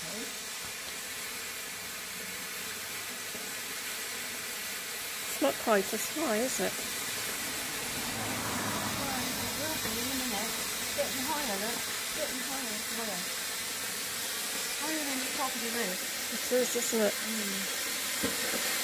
It's not quite as high, is it? Well, it will be in a minute. Getting higher, look. Getting higher, higher. Higher than the top of the roof. It is, isn't it? Mm.